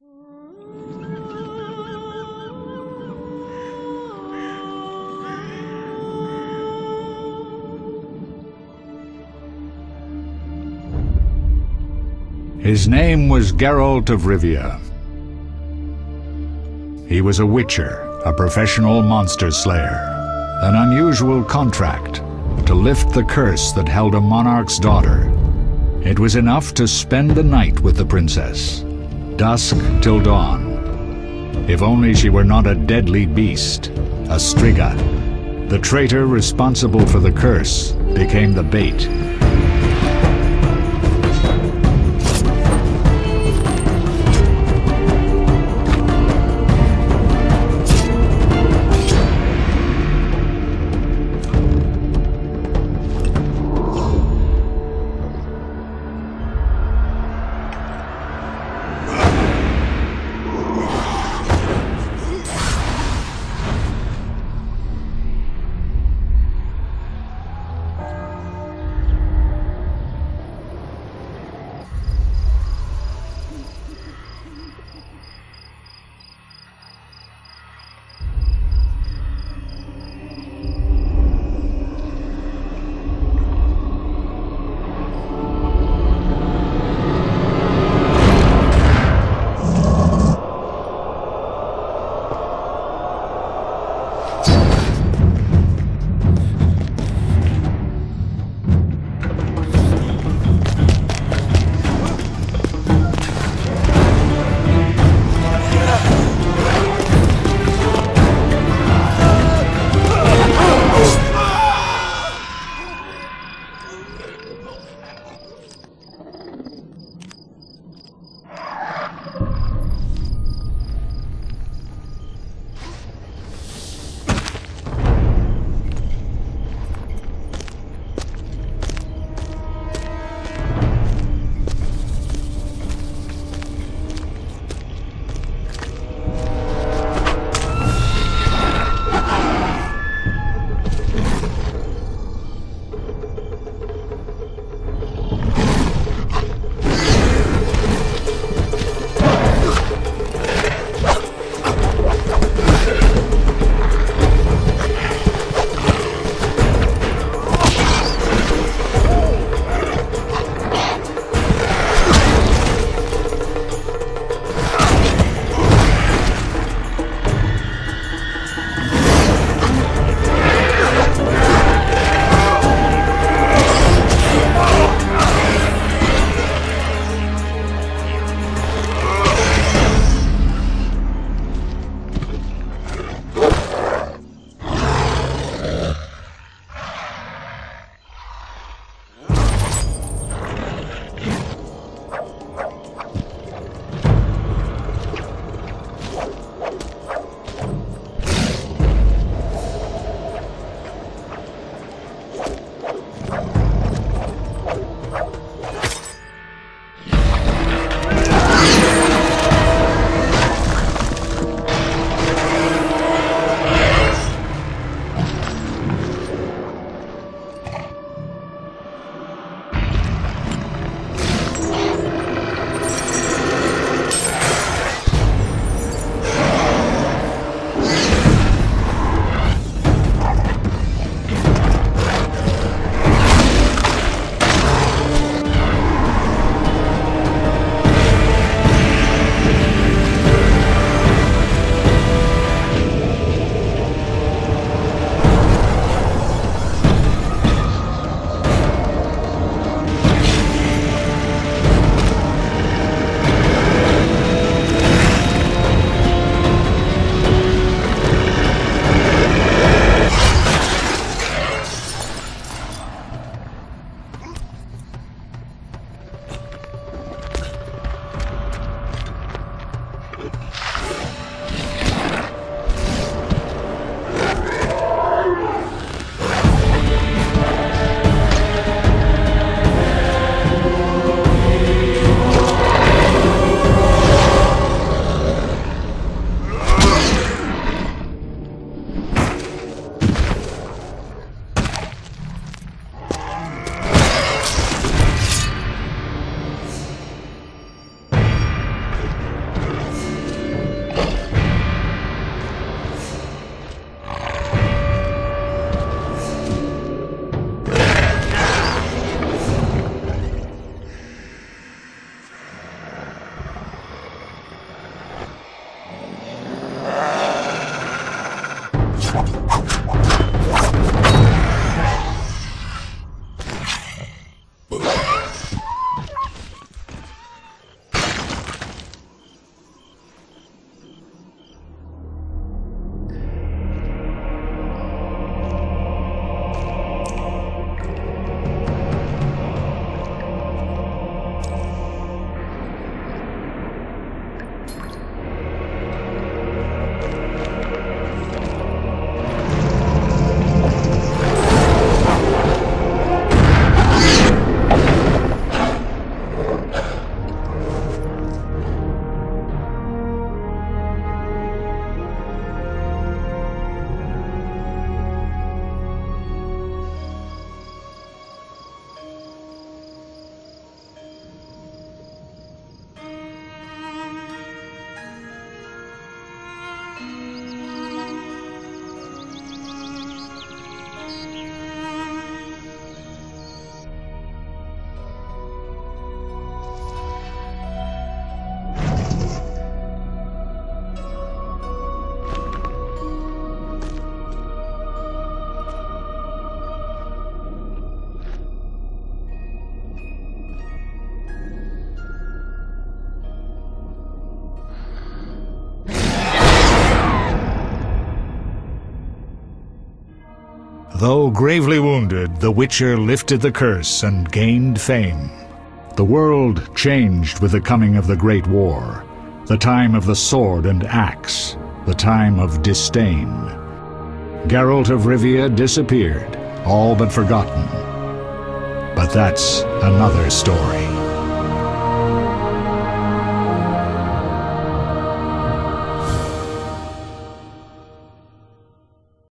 His name was Geralt of Rivia. He was a witcher, a professional monster slayer. An unusual contract to lift the curse that held a monarch's daughter. It was enough to spend the night with the princess, dusk till dawn. If only she were not a deadly beast, a striga. The traitor responsible for the curse became the bait. Though gravely wounded, the Witcher lifted the curse and gained fame. The world changed with the coming of the Great War, the time of the sword and axe, the time of disdain. Geralt of Rivia disappeared, all but forgotten. But that's another story.